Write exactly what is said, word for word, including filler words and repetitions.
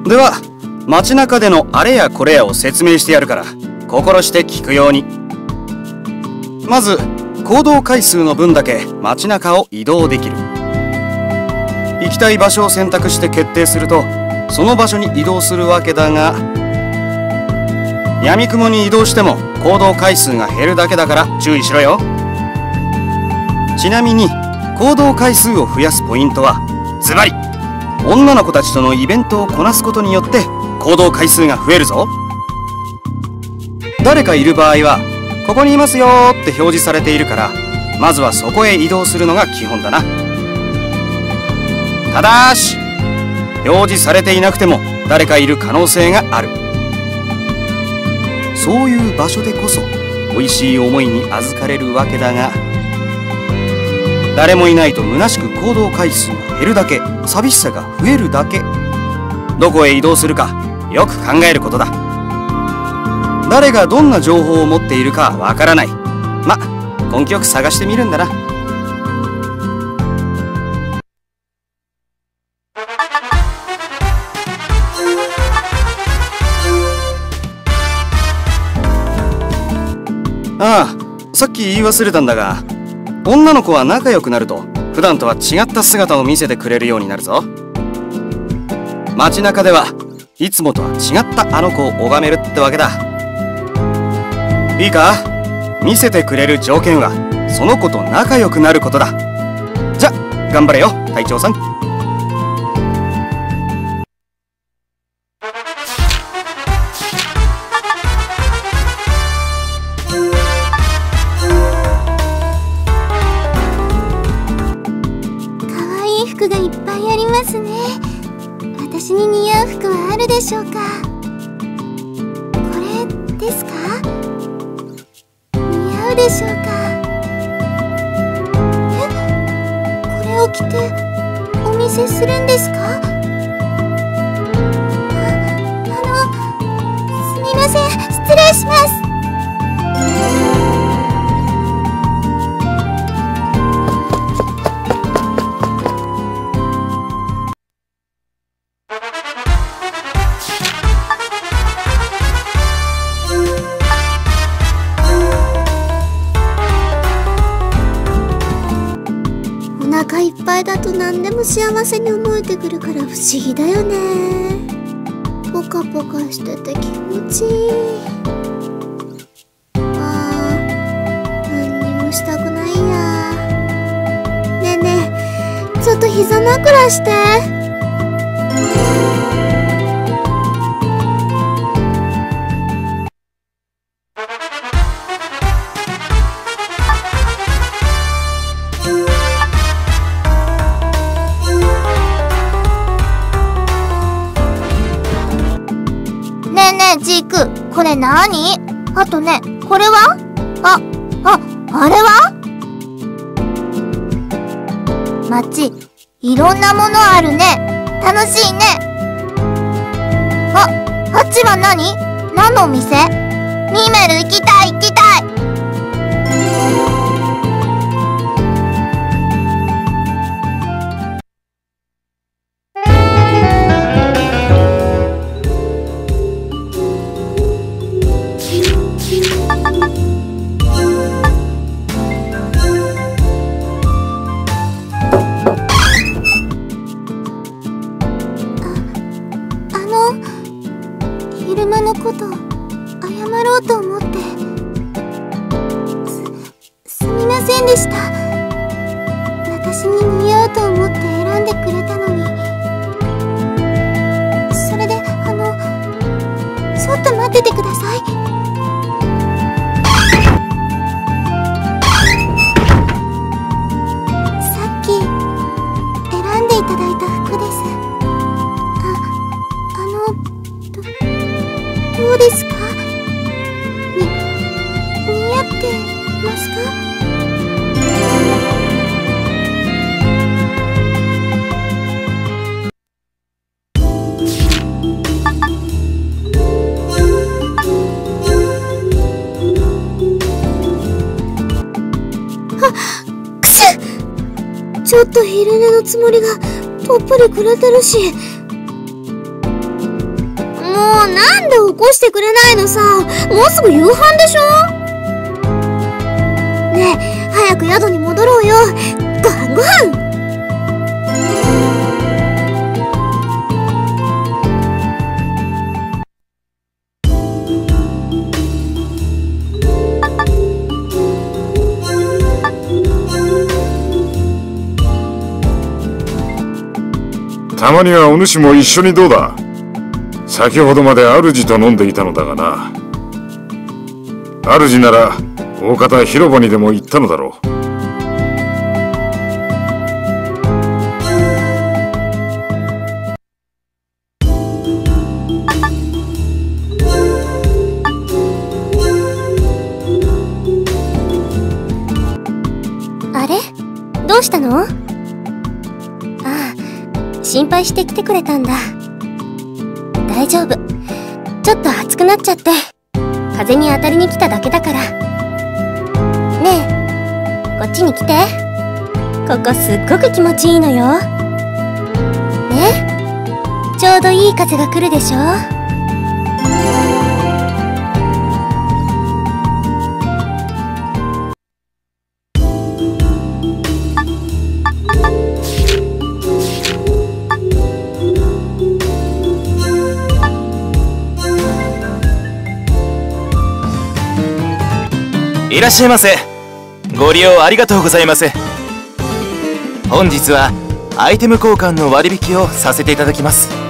では街中でのあれやこれやを説明してやるから心して聞くように。まず行動回数の分だけ街中を移動できる。行きたい場所を選択して決定するとその場所に移動するわけだが、闇雲に移動しても行動回数が減るだけだから注意しろよ。ちなみに行動回数を増やすポイントはズバリ女の子たちとのイベントをこなすことによって行動回数が増えるぞ。誰かいる場合はここにいますよーって表示されているから、まずはそこへ移動するのが基本だな。ただし表示されていなくても誰かいる可能性がある。そういう場所でこそ美味しい思いに預かれるわけだが、誰もいないと虚しく行動回数が減るだけ、寂しさが増えるだけ。どこへ移動するかよく考えることだ。誰がどんな情報を持っているかわからない。ま、根気よく探してみるんだな。ああ、さっき言い忘れたんだが、女の子は仲良くなると普段とは違った姿を見せてくれるようになるぞ。街中ではいつもとは違ったあの子を拝めるってわけだ。いいか、見せてくれる条件はその子と仲良くなることだ。じゃ、頑張れよ隊長さん。 服がいっぱいありますね。私に似合う服はあるでしょうか。これですか？似合うでしょうか。え？これを着てお見せするんですか？あ、あの、すみません、失礼します。お腹いっぱいだと何でも幸せに思えてくるから不思議だよね。ポカポカしてて気持ちいい。あー、何にもしたくないや。ねえねえ、ちょっと膝枕して。ジーク、これなーに？あとね、これは？あ、あ、あれは？街、いろんなものあるね。楽しいね。あ、あっちは何？何のお店？ミメル行きたい行きたい。昼間のこと謝ろうと思って、す、すみませんでした。私に似合うと思って選んでくれたのに。それで、あの、ちょっと待っててください。さっき選んでいただいた服です。どうですか？に、似合ってますか？はっ、くしゅ！ちょっと昼寝のつもりがとっぷりくれてるし。 うなんで起こしてくれないのさ。もうすぐ夕飯でしょ。ねえ、早く宿に戻ろうよ。ご飯ご飯。 たまにはお主も一緒にどうだ。先ほどまで主と飲んでいたのだがな。主なら大方広場にでも行ったのだろう。 あれ？どうしたの？ああ、心配して来てくれたんだ。大丈夫。ちょっと暑くなっちゃって、風に当たりに来ただけだから。ねえ、こっちに来て。ここすっごく気持ちいいのよ。ね？ちょうどいい風が来るでしょ。 いらっしゃいませ。ご利用ありがとうございます。本日はアイテム交換の割引をさせていただきます。